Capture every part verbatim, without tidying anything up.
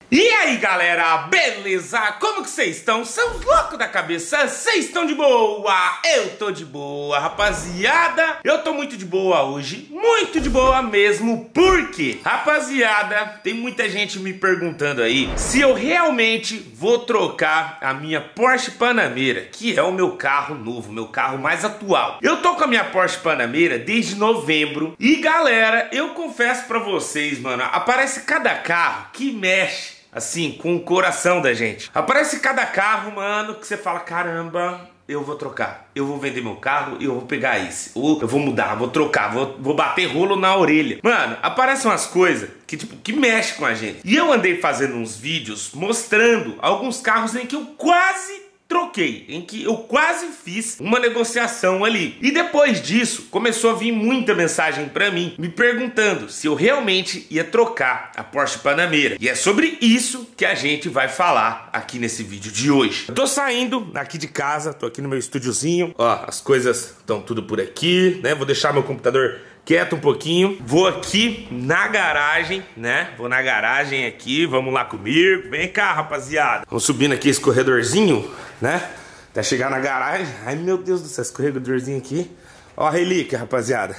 E aí galera, beleza? Como que vocês estão? São loucos da cabeça? Vocês estão de boa? Eu tô de boa, rapaziada. Eu tô muito de boa hoje, muito de boa mesmo. Por quê? Rapaziada, tem muita gente me perguntando aí se eu realmente vou trocar a minha Porsche Panamera, que é o meu carro novo, meu carro mais atual. Eu tô com a minha Porsche Panamera desde novembro. E galera, eu confesso pra vocês, mano, aparece cada carro que mexe assim, com o coração da gente. Aparece cada carro, mano, que você fala, caramba, eu vou trocar. Eu vou vender meu carro e eu vou pegar esse. Ou eu vou mudar, vou trocar, vou, vou bater rolo na orelha. Mano, aparecem umas coisas que, tipo, que mexe com a gente. E eu andei fazendo uns vídeos mostrando alguns carros em que eu quase troquei, em que eu quase fiz uma negociação ali. E depois disso, começou a vir muita mensagem pra mim, me perguntando se eu realmente ia trocar a Porsche Panamera. E é sobre isso que a gente vai falar aqui nesse vídeo de hoje. Eu tô saindo aqui de casa, tô aqui no meu estúdiozinho. Ó, as coisas estão tudo por aqui, né? Vou deixar meu computador quieto um pouquinho. Vou aqui na garagem, né? Vou na garagem aqui, vamos lá comigo. Vem cá, rapaziada. Vamos subindo aqui esse corredorzinho, né? Até chegar na garagem. Ai, meu Deus do céu, esse corredorzinho aqui. Ó a relíquia, rapaziada.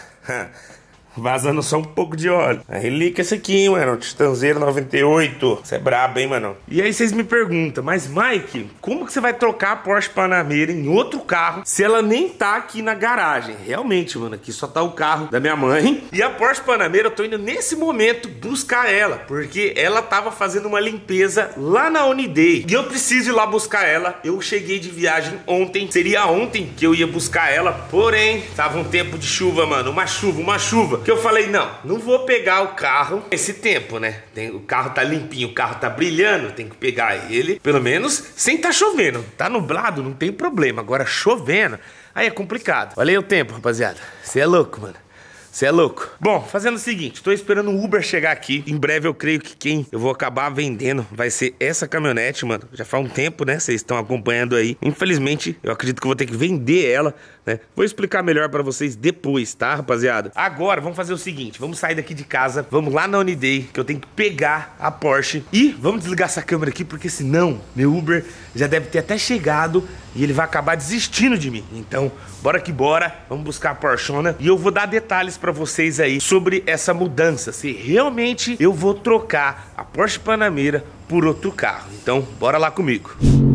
Vazando só um pouco de óleo. A relíquia é essa aqui, hein, mano. Titanzeiro noventa e oito. Você é brabo, hein, mano? E aí vocês me perguntam, mas Mike, como que você vai trocar a Porsche Panamera em outro carro se ela nem tá aqui na garagem? Realmente, mano, aqui só tá o carro da minha mãe. E a Porsche Panamera, eu tô indo nesse momento buscar ela, porque ela tava fazendo uma limpeza lá na Holiday. E eu preciso ir lá buscar ela. Eu cheguei de viagem ontem. Seria ontem que eu ia buscar ela, porém, tava um tempo de chuva, mano. Uma chuva, uma chuva. Que eu falei, não, não vou pegar o carro esse tempo, né? Tem, o carro tá limpinho, o carro tá brilhando, tem que pegar ele, pelo menos, sem tá chovendo. Tá nublado, não tem problema. Agora, chovendo, aí é complicado. Olha aí o tempo, rapaziada. Você é louco, mano. Você é louco. Bom, fazendo o seguinte, tô esperando o Uber chegar aqui. Em breve eu creio que quem eu vou acabar vendendo vai ser essa caminhonete, mano. Já faz um tempo, né? Vocês estão acompanhando aí. Infelizmente, eu acredito que eu vou ter que vender ela, né? Vou explicar melhor pra vocês depois, tá, rapaziada? Agora, vamos fazer o seguinte. Vamos sair daqui de casa, vamos lá na Holiday, que eu tenho que pegar a Porsche. E vamos desligar essa câmera aqui, porque senão meu Uber já deve ter até chegado e ele vai acabar desistindo de mim. Então, bora que bora, vamos buscar a Porschona. E eu vou dar detalhes pra vocês aí sobre essa mudança, se realmente eu vou trocar a Porsche Panamera por outro carro. Então, bora lá comigo.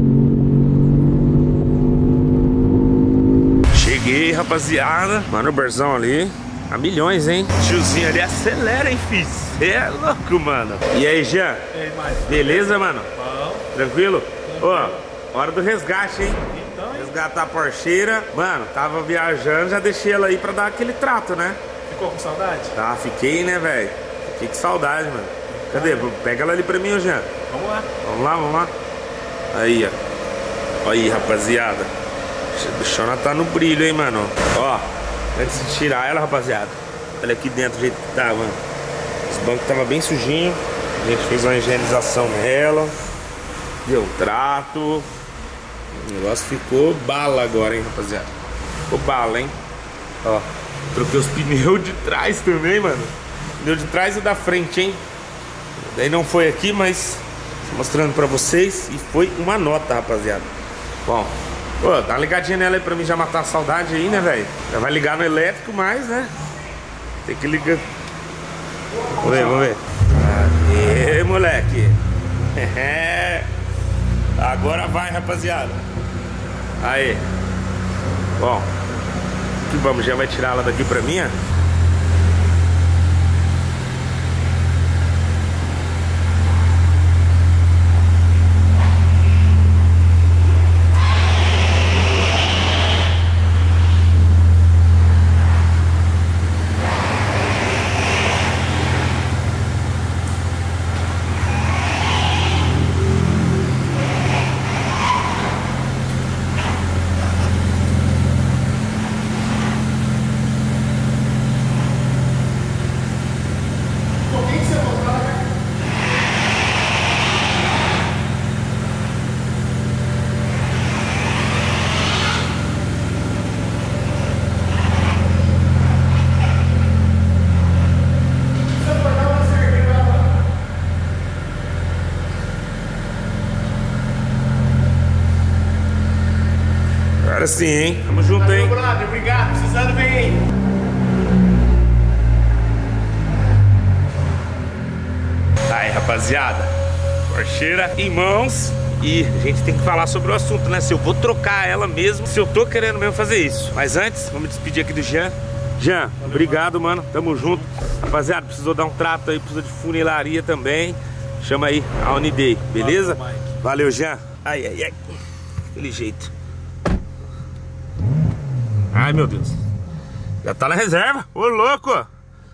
Cheguei, rapaziada. Mano, o Berzão ali a milhões, hein? Tiozinho ali acelera, hein, filho? Cê é louco, mano. E aí, Jean? E aí, Mike? Beleza, mano? Bom. Tranquilo? Ó, hora do resgate, hein? Então, hein? Resgatar a Porscheira. Mano, tava viajando, já deixei ela aí pra dar aquele trato, né? Ficou com saudade? Tá, fiquei, né, velho? Fiquei com saudade, mano. Cadê? Pega ela ali pra mim, ô Jean. Vamos lá. Vamos lá, vamos lá. Aí, ó. Aí, rapaziada. A bichona tá no brilho, hein, mano. Ó, antes de tirar ela, rapaziada, olha aqui dentro o jeito que tá, mano. Os bancos tava bem sujinho. A gente fez uma higienização nela. Deu um trato. O negócio ficou bala agora, hein, rapaziada. Ficou bala, hein. Ó, troquei os pneus de trás também, mano. Pneu de trás e da frente, hein. Daí não foi aqui, mas tô mostrando pra vocês. E foi uma nota, rapaziada. Bom, pô, dá uma ligadinha nela aí pra mim já matar a saudade aí, né, velho. Já vai ligar no elétrico, mas, né, tem que ligar. Vamos ver, vamos ver. Aê, moleque. Agora vai, rapaziada. Aí. Bom, que vamos, já vai tirar ela daqui pra mim, ó. Agora sim, hein? Tamo junto, hein? Meu brother, obrigado. Precisando, vem aí. Aí, rapaziada. Porcheira em mãos. E a gente tem que falar sobre o assunto, né? Se eu vou trocar ela mesmo, se eu tô querendo mesmo fazer isso. Mas antes, vamos despedir aqui do Jean. Jean, valeu, obrigado, mano. Tamo junto. Rapaziada, precisou dar um trato aí, precisa de funilaria também. Chama aí a Uniday, beleza? Valeu, valeu, Jean. Ai, ai, ai. Aquele jeito. Ai, meu Deus. Já tá na reserva. Ô, louco.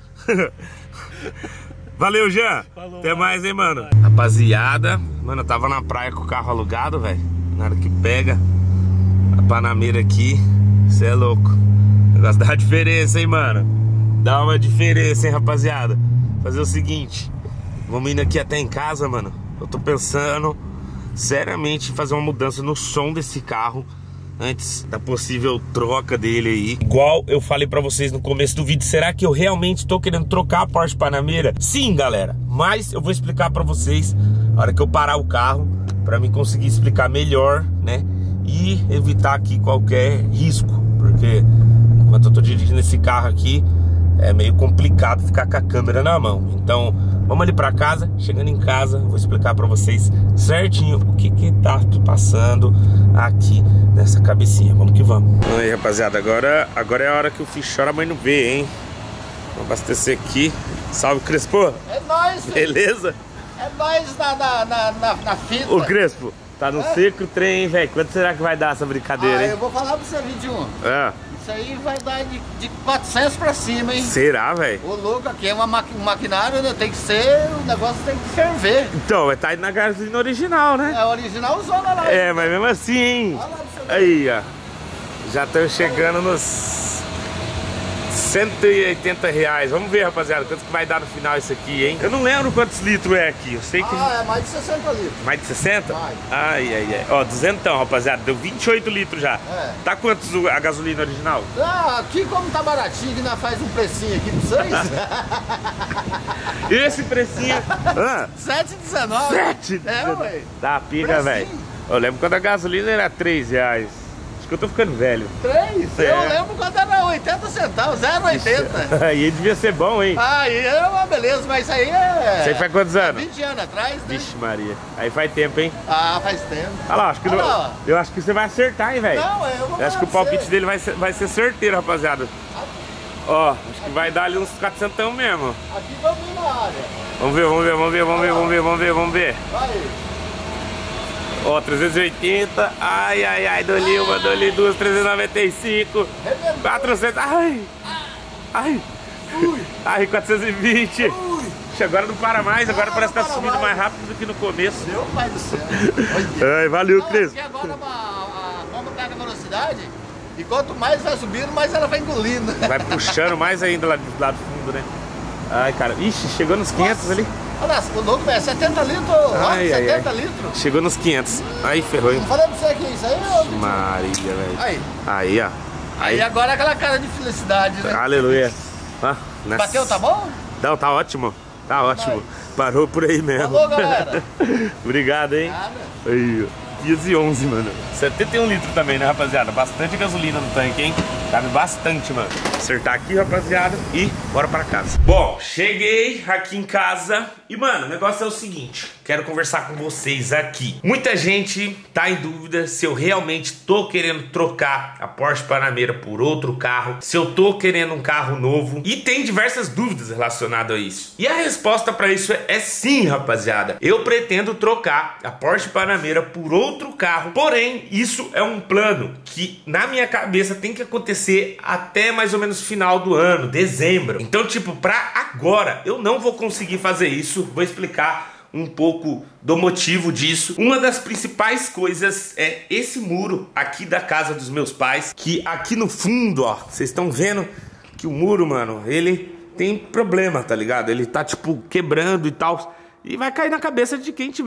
Valeu, Jean. Falou, até mais, hein, mano. Vai. Rapaziada, mano, eu tava na praia com o carro alugado, velho. Na hora que pega a Panameira aqui, cê é louco. O negócio dá uma diferença, hein, mano. Dá uma diferença, hein, rapaziada. Fazer o seguinte, vamos indo aqui até em casa, mano. Eu tô pensando seriamente em fazer uma mudança no som desse carro antes da possível troca dele aí. Igual eu falei pra vocês no começo do vídeo, será que eu realmente tô querendo trocar a Porsche Panamera? Sim, galera, mas eu vou explicar pra vocês na hora que eu parar o carro, pra mim conseguir explicar melhor, né? E evitar aqui qualquer risco, porque enquanto eu tô dirigindo esse carro aqui, é meio complicado ficar com a câmera na mão. Então, vamos ali pra casa. Chegando em casa, vou explicar pra vocês certinho o que que tá passando aqui nessa cabecinha. Vamos que vamos. Aí, rapaziada, agora, agora é a hora que o filho chora, a mãe não vê, hein? Vou abastecer aqui. Salve, Crespo. É nóis, filho. Beleza? É nóis na, na, na, na, na fita. Ô, Crespo, tá no é? seco o trem, hein, velho? Quanto será que vai dar essa brincadeira, ah, hein? Eu vou falar pra você, vídeo um. É. Isso aí vai dar de, de quatrocentos pra cima, hein? Será, velho? Ô, louco, aqui é uma maqui um maquinário, né? Tem que ser, o negócio tem que ferver. Então, vai tá indo na gasolina original, né? É, original zona lá. É, mas mesmo assim, hein? Olha lá pra você ver. Aí, ó. Já estamos chegando nos cento e oitenta reais. Vamos ver, rapaziada, quanto que vai dar no final isso aqui, hein? Eu não lembro quantos litros é aqui. Eu sei que... Ah, é mais de sessenta litros. Mais de sessenta? Mais. Ai, ai, ai. Ó, duzentão, rapaziada. Deu vinte e oito litros já. É. Tá quantos a gasolina original? Ah, aqui como tá baratinho, que nós faz um precinho aqui pra vocês. Esse precinho... Ah, sete e dezenove. sete? É, ué. Tá pica, velho. Eu lembro quando a gasolina era três reais. Acho que eu tô ficando velho. três? É. Eu lembro quando era oitenta centavos, zero vírgula oitenta. Aí devia ser bom, hein? Aí era uma beleza, mas isso aí é... Isso aí faz quantos anos? vinte anos atrás, né? Vixe Maria. Aí faz tempo, hein? Ah, faz tempo. Olha lá, acho que, Olha não, lá. eu acho que você vai acertar, hein, velho? Não, eu vou Eu acho que o falar pra palpite você. dele vai ser, vai ser certeiro, rapaziada. Ó, acho que vai dar ali uns quatrocentão mesmo. Aqui vamos ir na área. Vamos ver, vamos ver, vamos ver, vamos ver, vamos ver, vamos ver, vamos ver. Vai. Ó, trezentos e oitenta. Ai, ai, ai, dou-lhe uma, dou-lhe duas, trezentos e noventa e cinco. quatrocentos. Ai. Ai. Ui. Ai, quatrocentos e vinte. Ui. Agora não para mais, agora Ah, parece que tá para subindo mais. mais rápido do que no começo. Meu pai do céu. Olha. Ai, valeu, Não, Cris. porque agora a, a, como pega a velocidade, e quanto mais vai subindo, mais ela vai engolindo. Vai puxando mais ainda lá do lado fundo, né? Ai, cara. Ixi, chegou nos quinhentos. Nossa. Ali. Olha, o louco é setenta litros, Ai, ai, setenta ai. litros. Chegou nos quinhentos. Aí ferrou, hein? Não falei pra você que isso aí, ô, Maria, velho. Aí. Aí, ó. Aí agora é aquela cara de felicidade, né? Aleluia. Ah, nessa... Bateu, tá bom? Não, tá ótimo. Tá ótimo. Parou por aí mesmo. Falou, galera. Obrigado, hein? Nada. Aí, ó. quinhentos e onze, mano. setenta e um litros também, né, rapaziada? Bastante gasolina no tanque, hein? Cabe bastante, mano. Acertar aqui, rapaziada, e bora pra casa. Bom, cheguei aqui em casa e, mano, o negócio é o seguinte. Quero conversar com vocês aqui. Muita gente tá em dúvida se eu realmente tô querendo trocar a Porsche Panamera por outro carro, se eu tô querendo um carro novo, e tem diversas dúvidas relacionadas a isso. E a resposta pra isso é, é sim, rapaziada. Eu pretendo trocar a Porsche Panamera por outro carro, porém, isso é um plano que na minha cabeça tem que acontecer até mais ou menos final do ano, dezembro. Então, tipo, pra agora eu não vou conseguir fazer isso. Vou explicar um pouco do motivo disso. Uma das principais coisas é esse muro aqui da casa dos meus pais, que aqui no fundo, ó, vocês estão vendo que o muro, mano, ele tem problema, tá ligado? Ele tá, tipo, quebrando e tal, e vai cair na cabeça de quem tiver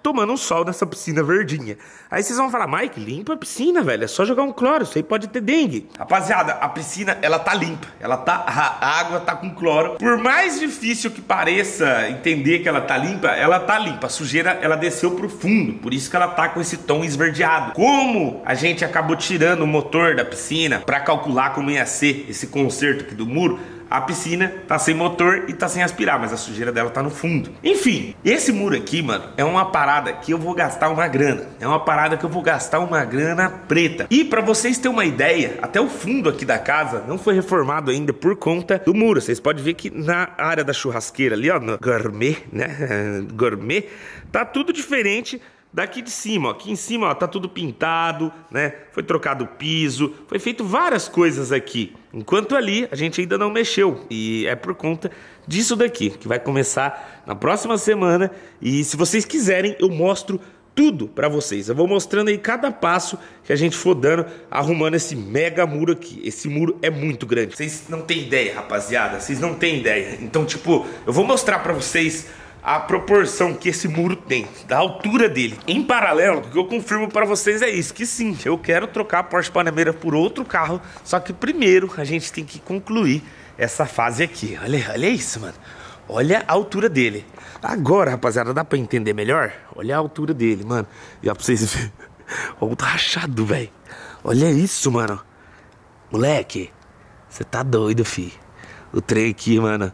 tomando um sol nessa piscina verdinha. Aí vocês vão falar, Mike, limpa a piscina, velho, é só jogar um cloro, isso aí pode ter dengue. Rapaziada, a piscina, ela tá limpa, ela tá, a água tá com cloro. Por mais difícil que pareça entender que ela tá limpa, ela tá limpa. A sujeira, ela desceu pro fundo, por isso que ela tá com esse tom esverdeado. Como a gente acabou tirando o motor da piscina pra calcular como ia ser esse conserto aqui do muro, a piscina tá sem motor e tá sem aspirar, mas a sujeira dela tá no fundo. Enfim, esse muro aqui, mano, é uma parada que eu vou gastar uma grana. É uma parada que eu vou gastar uma grana preta. E pra vocês terem uma ideia, até o fundo aqui da casa não foi reformado ainda por conta do muro. Vocês podem ver que na área da churrasqueira ali, ó, no gourmet, né, gourmet, tá tudo diferente daqui de cima, ó. Aqui em cima, ó, tá tudo pintado, né? Foi trocado o piso, foi feito várias coisas aqui. Enquanto ali, a gente ainda não mexeu. E é por conta disso daqui, que vai começar na próxima semana. E se vocês quiserem, eu mostro tudo pra vocês. Eu vou mostrando aí cada passo que a gente for dando, arrumando esse mega muro aqui. Esse muro é muito grande. Vocês não têm ideia, rapaziada. Vocês não têm ideia. Então, tipo, eu vou mostrar pra vocês a proporção que esse muro tem, da altura dele. Em paralelo, o que eu confirmo para vocês é isso, que sim, eu quero trocar a Porsche Panamera por outro carro, só que primeiro a gente tem que concluir essa fase aqui. Olha, olha isso, mano. Olha a altura dele. Agora, rapaziada, dá pra entender melhor? Olha a altura dele, mano. E ó, pra vocês verem. Olha o rachado, velho. Olha isso, mano. Moleque, você tá doido, fi. O trem aqui, mano,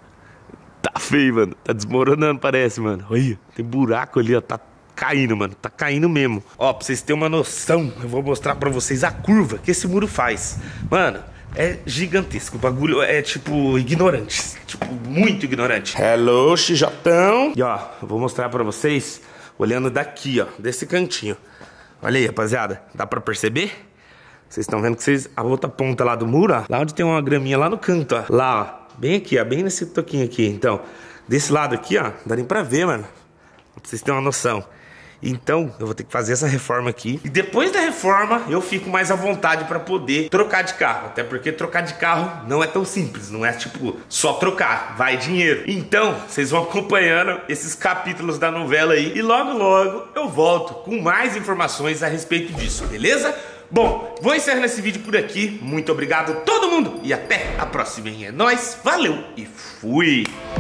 tá feio, mano. Tá desmoronando, parece, mano. Olha, tem buraco ali, ó. Tá caindo, mano. Tá caindo mesmo. Ó, pra vocês terem uma noção, eu vou mostrar pra vocês a curva que esse muro faz. Mano, é gigantesco. O bagulho é, tipo, ignorante. Tipo, muito ignorante. Hello, xijotão. E ó, eu vou mostrar pra vocês olhando daqui, ó. Desse cantinho. Olha aí, rapaziada. Dá pra perceber? Vocês estão vendo que vocês... A outra ponta lá do muro, ó. Lá onde tem uma graminha lá no canto, ó. Lá, ó. Bem aqui, ó, bem nesse toquinho aqui. Então, desse lado aqui, ó, dá nem pra ver, mano. Pra vocês terem uma noção. Então, eu vou ter que fazer essa reforma aqui. E depois da reforma, eu fico mais à vontade pra poder trocar de carro. Até porque trocar de carro não é tão simples. Não é, tipo, só trocar. Vai dinheiro. Então, vocês vão acompanhando esses capítulos da novela aí. E logo, logo, eu volto com mais informações a respeito disso, beleza? Bom, vou encerrar esse vídeo por aqui. Muito obrigado a todo mundo e até a próxima. É nóis, valeu e fui!